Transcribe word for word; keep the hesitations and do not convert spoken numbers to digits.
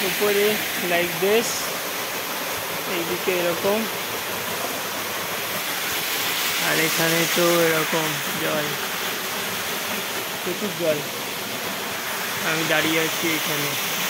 উপরে like this, এইদিকে এরকম, আর এখানে তো এরকম জল, প্রচুর জল। আমি দাঁড়িয়ে আছি এখানে।